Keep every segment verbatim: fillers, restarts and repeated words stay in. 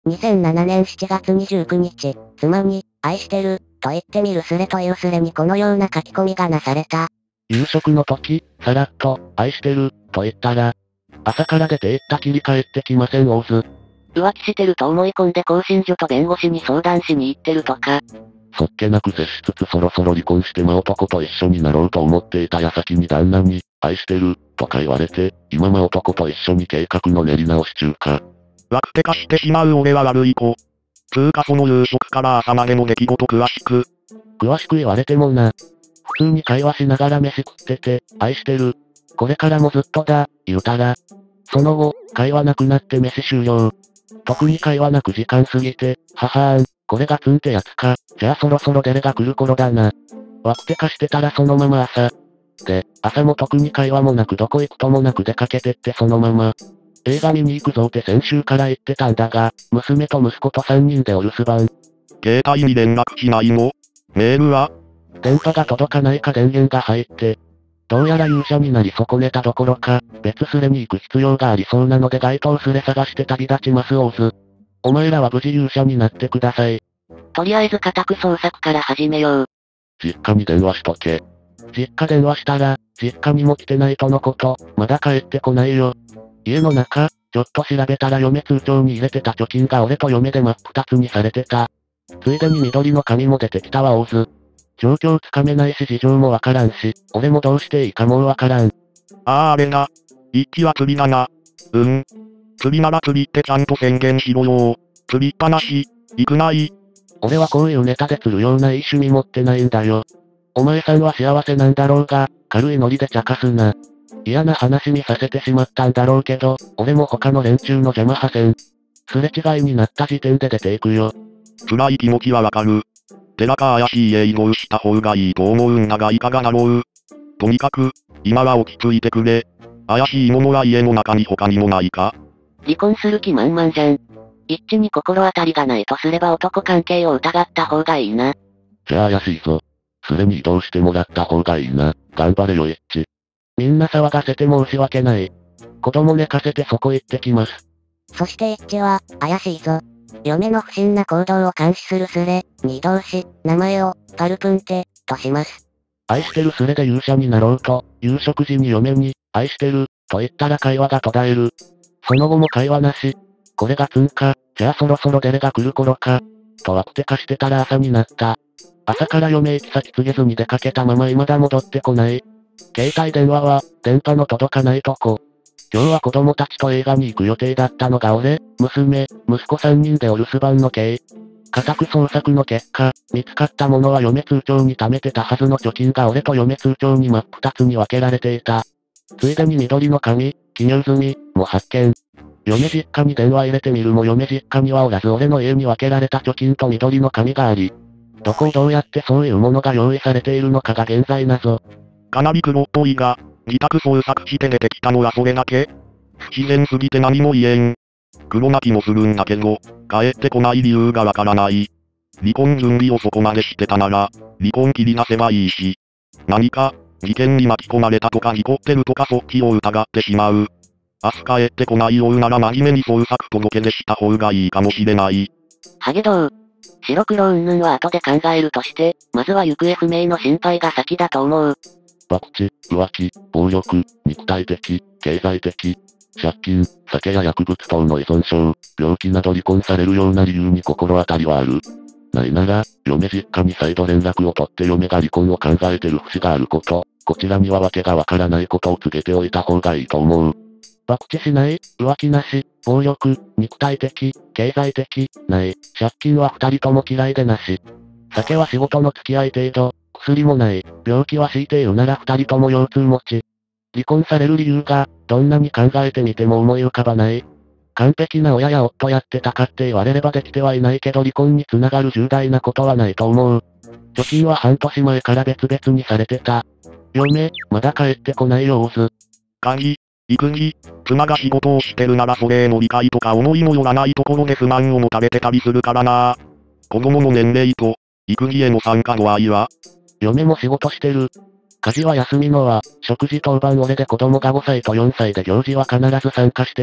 にせんななねんしちがつにじゅうくにち、妻に、愛してる、と言ってみるスレというスレにこのような書き込みがなされた。 夕食の時、さらっと、愛してる、と言ったら、朝から出て行ったきり帰ってきません大津。 浮気してると思い込んで更新所と弁護士に相談しに行ってるとか。 そっけなく接しつつそろそろ離婚して真男と一緒になろうと思っていた矢先に旦那に、愛してる、とか言われて、今真男と一緒に計画の練り直し中か。 ワクテ化してしまう俺は悪い子。つーかその夕食から朝までの出来事詳しく。 詳しく言われてもな。普通に会話しながら飯食ってて、愛してる。これからもずっとだ、言うたら。その後、会話なくなって飯終了。特に会話なく時間過ぎて、ははーん、これがツンってやつか。じゃあそろそろデレが来る頃だな。ワクテ化してたらそのまま朝。で、朝も特に会話もなくどこ行くともなく出かけてってそのまま。映画見に行くぞって先週から言ってたんだが、娘と息子とさんにんでお留守番。 携帯に連絡しないの？メールは？ 電波が届かないか電源が入って。どうやら勇者になり損ねたどころか、別スレに行く必要がありそうなので該当スレ探して旅立ちます大津。お前らは無事勇者になってください。 とりあえず家宅捜索から始めよう。 実家に電話しとけ。実家電話したら、実家にも来てないとのこと、まだ帰ってこないよ。家の中、ちょっと調べたら嫁通帳に入れてた貯金が俺と嫁で真っ二つにされてた。ついでに緑の紙も出てきたわ大津。状況つかめないし事情もわからんし、俺もどうしていいかもうわからん。 あああれな。一気は釣りだな。うん。釣りなら釣りってちゃんと宣言しろよ。釣りっぱなし、行くない。 俺はこういうネタで釣るようないい趣味持ってないんだよ。お前さんは幸せなんだろうが、軽いノリで茶化すな。嫌な話にさせてしまったんだろうけど、俺も他の連中の邪魔はせん。すれ違いになった時点で出ていくよ。 辛い気持ちはわかる。寺か怪しい家移動した方がいいと思うんだがいかがだろう。とにかく、今は落ち着いてくれ。怪しいものは家の中に他にもないか？ 離婚する気満々じゃん。一致に心当たりがないとすれば男関係を疑った方がいいな。 じゃあ怪しいぞ。すれに移動してもらった方がいいな。頑張れよ一致。みんな騒がせて申し訳ない。子供寝かせてそこ行ってきます。 そして一致は、怪しいぞ。嫁の不審な行動を監視するスレに移動し、名前を、パルプンテ、とします。 愛してるスレで勇者になろうと、夕食時に嫁に、愛してる、と言ったら会話が途絶える。その後も会話なし。これがツンか、じゃあそろそろデレが来る頃か。とワクテ化してたら朝になった。朝から嫁行き先告げずに出かけたまま未だ戻ってこない。携帯電話は、電波の届かないとこ。今日は子供たちと映画に行く予定だったのが俺、娘、息子さんにんでお留守番の計。家宅捜索の結果、見つかったものは嫁通帳に貯めてたはずの貯金が俺と嫁通帳に真っ二つに分けられていた。ついでに緑の紙、記入済み、も発見。嫁実家に電話入れてみるも嫁実家にはおらず俺の家に分けられた貯金と緑の紙があり。どこをどうやってそういうものが用意されているのかが現在謎。 かなり黒っぽいが、自宅捜索して出てきたのはそれだけ？不自然すぎて何も言えん。黒泣きもするんだけど、帰ってこない理由がわからない。離婚準備をそこまでしてたなら、離婚切り出せばいいし。何か、事件に巻き込まれたとか事故ってるとかそっちを疑ってしまう。明日帰ってこないようなら真面目に捜索届け出した方がいいかもしれない。 ハゲドウ。白黒云々は後で考えるとして、まずは行方不明の心配が先だと思う。 博打、浮気、暴力、肉体的、経済的、借金、酒や薬物等の依存症、病気など離婚されるような理由に心当たりはある。ないなら、嫁実家に再度連絡を取って嫁が離婚を考えてる節があること、こちらには訳がわからないことを告げておいた方がいいと思う。博打しない、浮気なし、暴力、肉体的、経済的、ない、借金は二人とも嫌いでなし。酒は仕事の付き合い程度、薬もない、病気は強いて言うなら二人とも腰痛持ち。離婚される理由が、どんなに考えてみても思い浮かばない。完璧な親や夫やってたかって言われればできてはいないけど離婚につながる重大なことはないと思う。貯金は半年前から別々にされてた。嫁、まだ帰ってこないよ大津。 鍵、育児、妻が仕事をしてるならそれへの理解とか思いもよらないところで不満を持たれてたりするからな。子供の年齢と、育児への参加度合いは？ 嫁も仕事してる。家事は休みのは、食事当番俺で子供がごさいとよんさいで行事は必ず参加してる。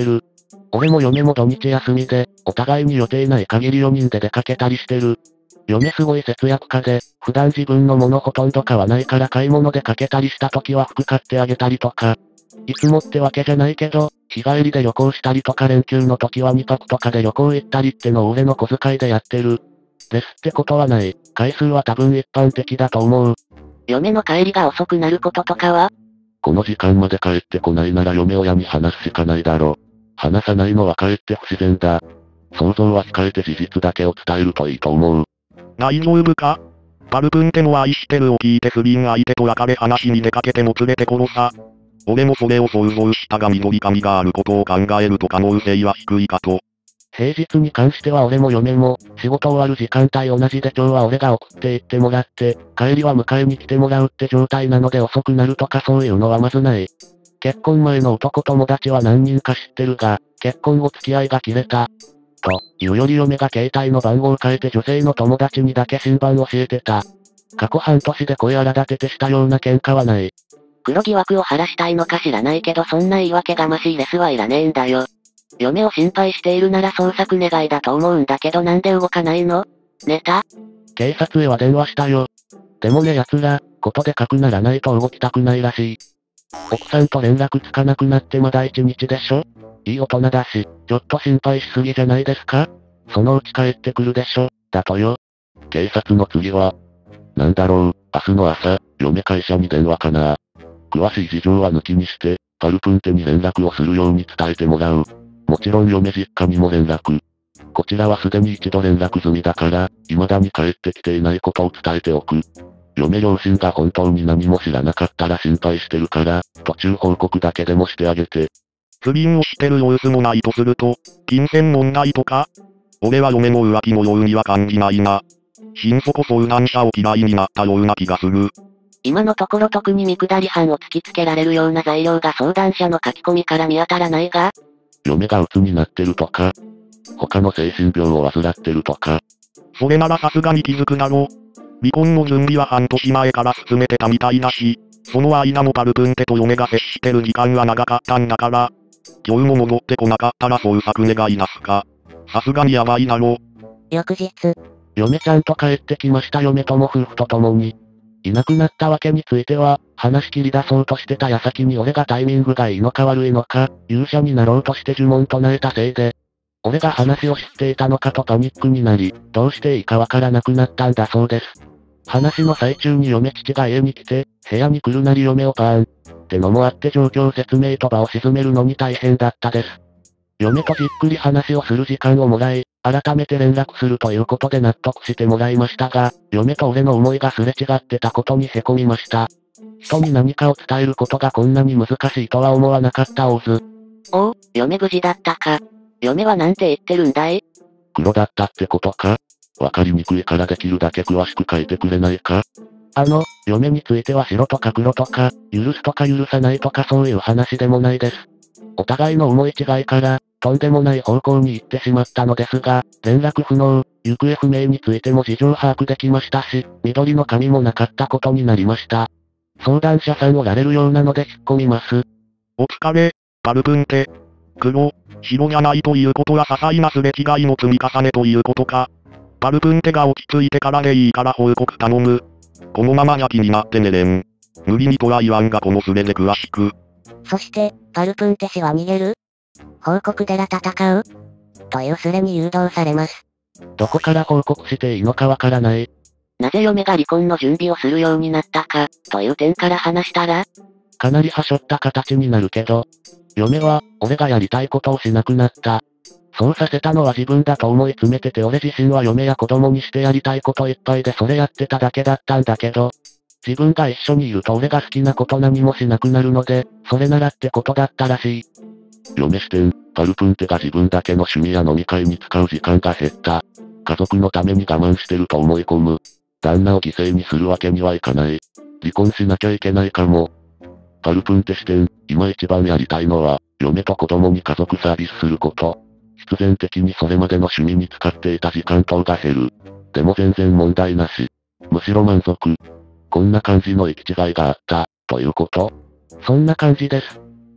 俺も嫁も土日休みで、お互いに予定ない限りよにんで出かけたりしてる。嫁すごい節約家で、普段自分のものほとんど買わないから買い物でかけたりした時は服買ってあげたりとか。いつもってわけじゃないけど、日帰りで旅行したりとか連休の時はにぱくとかで旅行行ったりってのを俺の小遣いでやってる。ですってことはない。回数は多分一般的だと思う。 嫁の帰りが遅くなることとかは？ この時間まで帰ってこないなら嫁親に話すしかないだろ。話さないのは帰って不自然だ。想像は控えて事実だけを伝えるといいと思う。 大丈夫か？パルプンテの愛してるを聞いて不倫相手と別れ話に出かけても連れて殺さ。俺もそれを想像したが緑髪があることを考えると可能性は低いかと。 平日に関しては俺も嫁も、仕事終わる時間帯同じで今日は俺が送って行ってもらって、帰りは迎えに来てもらうって状態なので遅くなるとかそういうのはまずない。結婚前の男友達は何人か知ってるが、結婚後付き合いが切れた。というより嫁が携帯の番号を変えて女性の友達にだけ新番教えてた。過去半年で声荒立ててしたような喧嘩はない。 黒疑惑を晴らしたいのか知らないけどそんな言い訳がましいレスはいらねえんだよ。嫁を心配しているなら捜索願いだと思うんだけどなんで動かないの？ネタ？ 警察へは電話したよ。でもね奴ら、ことでかくならないと動きたくないらしい。奥さんと連絡つかなくなってまだ一日でしょ？いい大人だし、ちょっと心配しすぎじゃないですか？そのうち帰ってくるでしょ、だとよ。警察の次は、なんだろう、明日の朝、嫁会社に電話かな。詳しい事情は抜きにして、パルプンテに連絡をするように伝えてもらう。もちろん嫁実家にも連絡。こちらはすでに一度連絡済みだから、未だに帰ってきていないことを伝えておく。嫁両親が本当に何も知らなかったら心配してるから、途中報告だけでもしてあげて。 不倫をしてる様子もないとすると、金銭問題とか？俺は嫁の浮気のようには感じないな。心底相談者を嫌いになったような気がする。 今のところ特に見下り犯を突きつけられるような材料が相談者の書き込みから見当たらないが？ 嫁が鬱になってるとか、他の精神病を患ってるとか。 それならさすがに気づくだろ。離婚の準備は半年前から進めてたみたいだし、その間もパルプンテと嫁が接してる時間は長かったんだから、今日も戻ってこなかったら捜索願いなすか。さすがにやばいだろ。 翌日、 嫁ちゃんと帰ってきました嫁とも夫婦と共に。いなくなったわけについては、話し切り出そうとしてた矢先に俺がタイミングがいいのか悪いのか、勇者になろうとして呪文唱えたせいで、俺が話を知っていたのかとパニックになり、どうしていいかわからなくなったんだそうです。話の最中に嫁父が家に来て、部屋に来るなり嫁をパーン。ってのもあって状況説明と場を沈めるのに大変だったです。嫁とじっくり話をする時間をもらい、改めて連絡するということで納得してもらいましたが、嫁と俺の思いがすれ違ってたことに凹みました。人に何かを伝えることがこんなに難しいとは思わなかったオーズ。 おお、嫁無事だったか。嫁はなんて言ってるんだい？ 黒だったってことか？わかりにくいからできるだけ詳しく書いてくれないか？あの、嫁については白とか黒とか、許すとか許さないとかそういう話でもないです。お互いの思い違いから、とんでもない方向に行ってしまったのですが、連絡不能、行方不明についても事情把握できましたし、緑の紙もなかったことになりました。相談者さんおられるようなので引っ込みます。 お疲れ、パルプンテ。黒、白じゃないということは些細なすれ違いの積み重ねということか。パルプンテが落ち着いてからでいいから報告頼む。このままじゃ気になって寝れん。無理にとは言わんがこのスレで詳しく。 そして、パルプンテ氏は逃げる？報告寺戦う？というスレに誘導されます。 どこから報告していいのかわからない。 なぜ嫁が離婚の準備をするようになったか、という点から話したら？ かなりはしょった形になるけど、嫁は、俺がやりたいことをしなくなった。そうさせたのは自分だと思い詰めてて俺自身は嫁や子供にしてやりたいこといっぱいでそれやってただけだったんだけど、自分が一緒にいると俺が好きなこと何もしなくなるので、それならってことだったらしい。嫁視点、パルプンテが自分だけの趣味や飲み会に使う時間が減った。家族のために我慢してると思い込む。旦那を犠牲にするわけにはいかない。離婚しなきゃいけないかも。パルプンテ視点、今一番やりたいのは、嫁と子供に家族サービスすること。必然的にそれまでの趣味に使っていた時間等が減る。でも全然問題なし。むしろ満足。こんな感じの行き違いがあった、ということ？そんな感じです。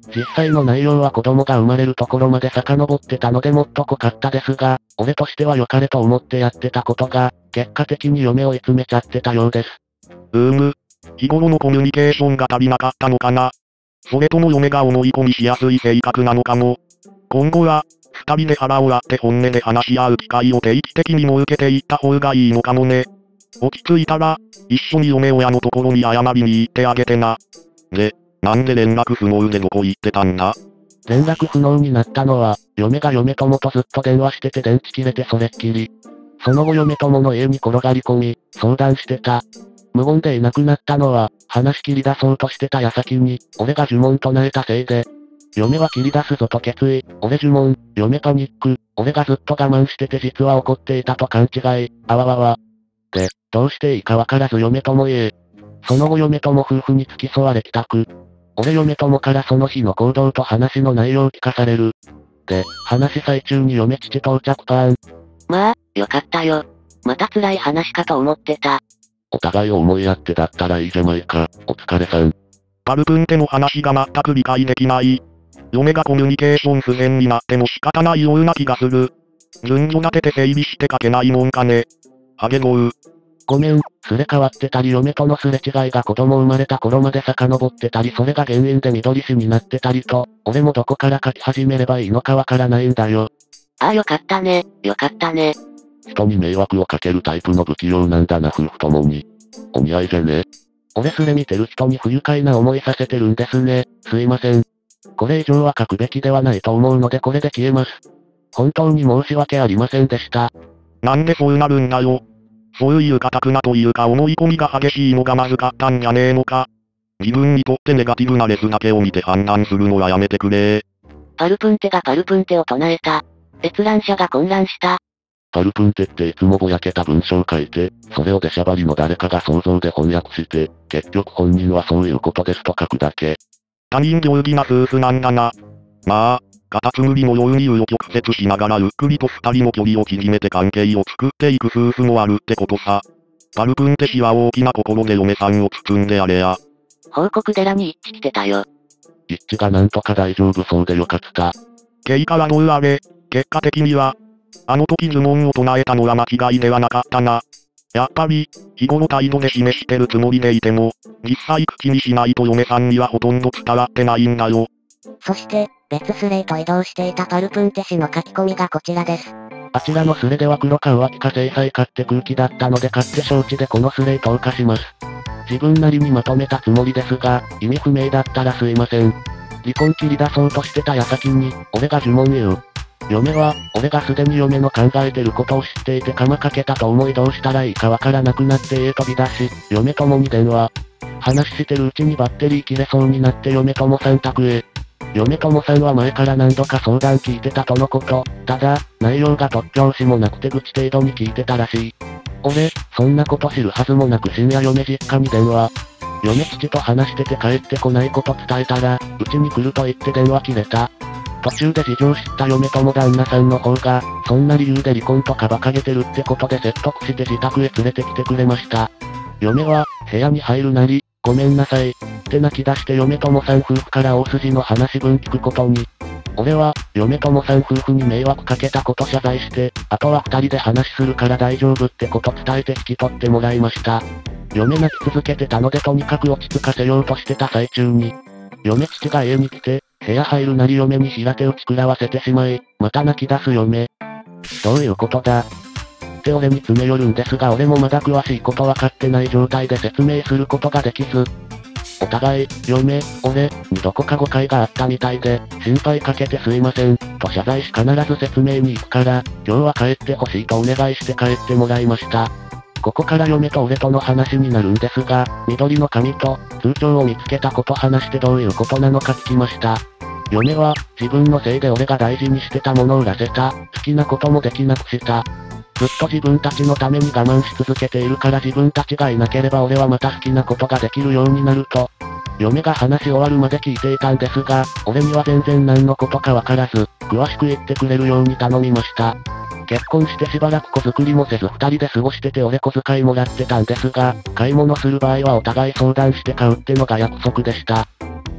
実際の内容は子供が生まれるところまで遡ってたのでもっと濃かったですが、俺としては良かれと思ってやってたことが、結果的に嫁を追い詰めちゃってたようです。 うーむ。日頃のコミュニケーションが足りなかったのかな。それとも嫁が思い込みしやすい性格なのかも。今後は、二人で腹を割って本音で話し合う機会を定期的に設けていった方がいいのかもね。落ち着いたら、一緒に嫁親のところに謝りに行ってあげてな。で、なんで連絡不能でどこ行ってたんだ？ 連絡不能になったのは、嫁が嫁友とずっと電話してて電池切れてそれっきり。その後嫁友の家に転がり込み、相談してた。無言でいなくなったのは、話し切り出そうとしてた矢先に、俺が呪文唱えたせいで。嫁は切り出すぞと決意、俺呪文、嫁パニック、俺がずっと我慢してて実は怒っていたと勘違い、あわわわ。で、どうしていいかわからず嫁友へ。その後嫁友夫婦に付き添われ帰宅。俺嫁友からその日の行動と話の内容を聞かされる。で、話最中に嫁父到着パーン。まあ、よかったよ。また辛い話かと思ってた。 お互いを思いやってだったらいいじゃないか、お疲れさん。 パルプンテの話が全く理解できない。嫁がコミュニケーション不全になっても仕方ないような気がする。順序立てて整備して書けないもんかね。ハゲゴウ。 ごめん、すれ替わってたり嫁とのすれ違いが子供生まれた頃まで遡ってたりそれが原因で緑氏になってたりと、俺もどこから書き始めればいいのかわからないんだよ。ああよかったね、よかったね。 人に迷惑をかけるタイプの不器用なんだな夫婦ともに。お似合いじゃね？ 俺すれ見てる人に不愉快な思いさせてるんですね、すいません。これ以上は書くべきではないと思うのでこれで消えます。本当に申し訳ありませんでした。 なんでそうなるんだよ。そういう堅くなというか思い込みが激しいのがまずかったんじゃねえのか。自分にとってネガティブなレスだけを見て判断するのはやめてくれ。 パルプンテがパルプンテを唱えた。閲覧者が混乱した。 パルプンテっていつもぼやけた文章を書いて、それを出しゃばりの誰かが想像で翻訳して、結局本人はそういうことですと書くだけ。 他人行儀な夫婦なんだな。まあ、カタツムリのように紆余曲折しながらゆっくりと二人の距離を縮めて関係を作っていく夫婦もあるってことさ。パルプンテ氏は大きな心で嫁さんを包んでやれや。 報告寺に一致してたよ。 一致がなんとか大丈夫そうでよかった。 経過はどうあれ、結果的には、あの時呪文を唱えたのは間違いではなかったな。やっぱり、日頃態度で示してるつもりでいても、実際口にしないと嫁さんにはほとんど伝わってないんだよ。 そして、別スレへと移動していたパルプンテ氏の書き込みがこちらです。あちらのスレでは黒か浮気か制裁かって空気だったので勝手承知でこのスレへ投下します。自分なりにまとめたつもりですが、意味不明だったらすいません。離婚切り出そうとしてた矢先に、俺が呪文言う。嫁は、俺がすでに嫁の考えてることを知っていて釜かけたと思いどうしたらいいかわからなくなって家飛び出し、嫁ともに電話。話してるうちにバッテリー切れそうになって嫁ともさん宅へ。嫁ともさんは前から何度か相談聞いてたとのこと。ただ、内容が突拍子もなくて愚痴程度に聞いてたらしい。俺、そんなこと知るはずもなく深夜嫁実家に電話。嫁父と話してて帰ってこないこと伝えたら、うちに来ると言って電話切れた。途中で事情知った嫁とも旦那さんの方が、そんな理由で離婚とか馬鹿げてるってことで説得して自宅へ連れてきてくれました。嫁は、部屋に入るなり、ごめんなさい、って泣き出して嫁ともさん夫婦から大筋の話分聞くことに。俺は、嫁ともさん夫婦に迷惑かけたこと謝罪して、あとは二人で話するから大丈夫ってこと伝えて引き取ってもらいました。嫁泣き続けてたのでとにかく落ち着かせようとしてた最中に、嫁父が家に来て、部屋入るなり嫁に平手打ち食らわせてしまい、また泣き出す嫁。どういうことだって俺に詰め寄るんですが俺もまだ詳しいことわかってない状態で説明することができず。お互い、嫁、俺、にどこか誤解があったみたいで、心配かけてすいません、と謝罪し必ず説明に行くから、今日は帰ってほしいとお願いして帰ってもらいました。ここから嫁と俺との話になるんですが、緑の紙と通帳を見つけたこと話してどういうことなのか聞きました。嫁は、自分のせいで俺が大事にしてたものを売らせた、好きなこともできなくした。ずっと自分たちのために我慢し続けているから自分たちがいなければ俺はまた好きなことができるようになると。嫁が話し終わるまで聞いていたんですが、俺には全然何のことかわからず、詳しく言ってくれるように頼みました。結婚してしばらく子作りもせず二人で過ごしてて俺小遣いもらってたんですが、買い物する場合はお互い相談して買うってのが約束でした。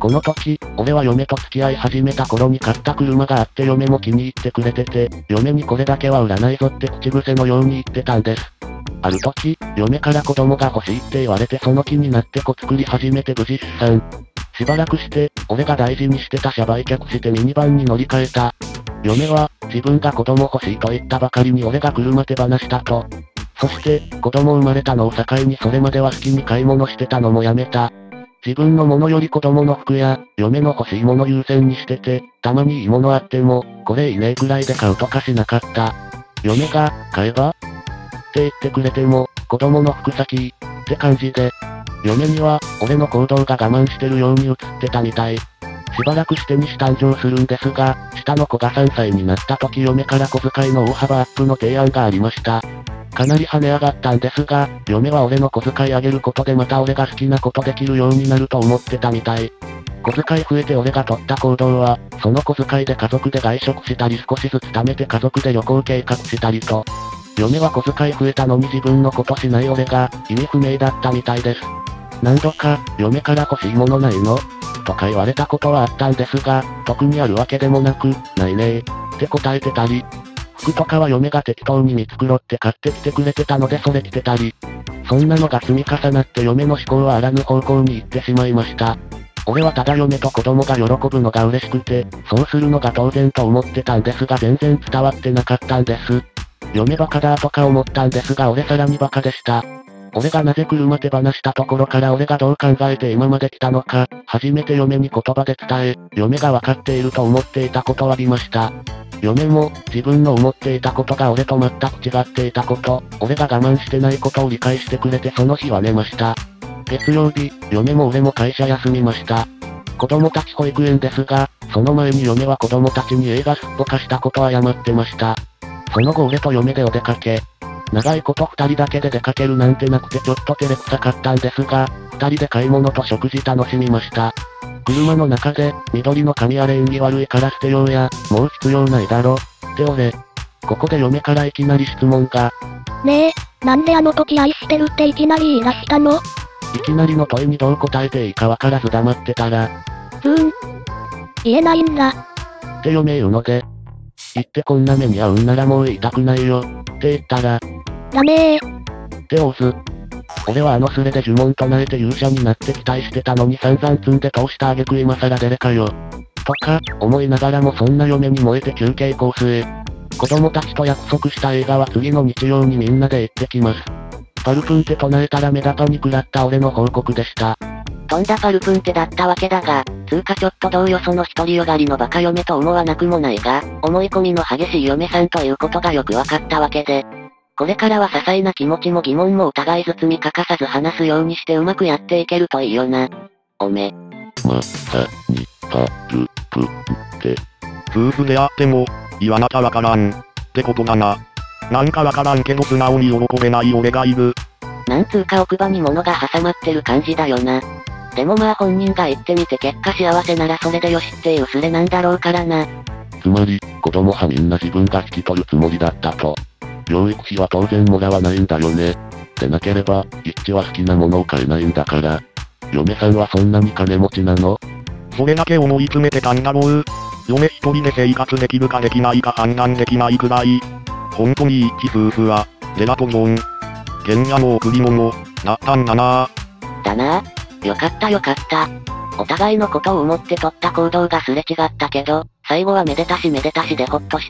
この時、俺は嫁と付き合い始めた頃に買った車があって嫁も気に入ってくれてて、嫁にこれだけは売らないぞって口癖のように言ってたんです。ある時、嫁から子供が欲しいって言われてその気になって子作り始めて無事出産。しばらくして、俺が大事にしてた車売却してミニバンに乗り換えた。嫁は、自分が子供欲しいと言ったばかりに俺が車手放したと。そして、子供生まれたのを境にそれまでは好きに買い物してたのもやめた。自分のものより子供の服や、嫁の欲しいもの優先にしてて、たまにいいものあっても、これいいねくらいで買うとかしなかった。嫁が、買えばって言ってくれても、子供の服先って感じで。嫁には、俺の行動が我慢してるように映ってたみたい。しばらくして西誕生するんですが、下の子がさんさいになった時嫁から小遣いの大幅アップの提案がありました。かなり跳ね上がったんですが、嫁は俺の小遣い上げることでまた俺が好きなことできるようになると思ってたみたい。小遣い増えて俺が取った行動は、その小遣いで家族で外食したり少しずつ貯めて家族で旅行計画したりと。嫁は小遣い増えたのに自分のことしない俺が、意味不明だったみたいです。何度か、嫁から欲しいものないのとか言われたことはあったんですが、特にあるわけでもなく、ないねーって答えてたり。服とかは嫁が適当に見繕って買ってきてくれてたのでそれ着てたり。そんなのが積み重なって嫁の思考はあらぬ方向に行ってしまいました。俺はただ嫁と子供が喜ぶのが嬉しくて、そうするのが当然と思ってたんですが全然伝わってなかったんです。嫁バカだとか思ったんですが俺さらにバカでした。俺がなぜ車手放したところから俺がどう考えて今まで来たのか、初めて嫁に言葉で伝え、嫁が分かっていると思っていたことを詫びました。嫁も、自分の思っていたことが俺と全く違っていたこと、俺が我慢してないことを理解してくれてその日は寝ました。月曜日、嫁も俺も会社休みました。子供たち保育園ですが、その前に嫁は子供たちに映画すっぽかしたことを謝ってました。その後俺と嫁でお出かけ。長いこと二人だけで出かけるなんてなくてちょっと照れくさかったんですが、二人で買い物と食事楽しみました。車の中で、緑の髪あれ縁起悪いから捨てようや、もう必要ないだろ、って俺。ここで嫁からいきなり質問が。 ねえ、なんであの時愛してるっていきなり言い出したの？ いきなりの問いにどう答えていいかわからず黙ってたら。 ふーん。言えないんだ。 って嫁言うので。言ってこんな目に遭うんならもう言いたくないよ、って言ったら。 ダメー。 ってオーズ。俺はあのスレで呪文唱えて勇者になって期待してたのに散々積んで通した挙句今更デレかよ。とか、思いながらもそんな嫁に燃えて休憩コースへ。子供たちと約束した映画は次の日曜にみんなで行ってきます。パルプンテ唱えたらメダカに食らった俺の報告でした。 とんだパルプンテだったわけだが、つうかちょっとどうよその独りよがりのバカ嫁と思わなくもないが、思い込みの激しい嫁さんということがよくわかったわけで。これからは些細な気持ちも疑問もお互い包み欠かさず話すようにしてうまくやっていけるといいよな。おめ。 まさに、パルプンテ。 夫婦であっても、いやあなたわからん。ってことだな。なんかわからんけど素直に喜べない俺がいる。 なんつうか奥歯に物が挟まってる感じだよな。でもまあ本人が言ってみて結果幸せならそれでよしっていうスレなんだろうからな。 つまり、子供はみんな自分が引き取るつもりだったと。養育費は当然もらわないんだよね。でなければ、一致は好きなものを買えないんだから。嫁さんはそんなに金持ちなの？ それだけ思い詰めてたんだろう。嫁一人で生活できるかできないか判断できないくらい。本当に一致夫婦は、レラとゴン。原野の贈り物、だったんだなぁ。だなぁ。よかったよかった。お互いのことを思って取った行動がすれ違ったけど、最後はめでたしめでたしでほっとした。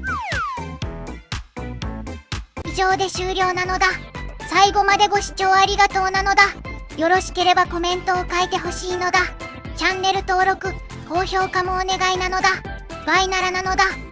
以上で終了なのだ。最後までご視聴ありがとうなのだ。よろしければコメントを書いてほしいのだ。チャンネル登録、高評価もお願いなのだ。バイナラなのだ。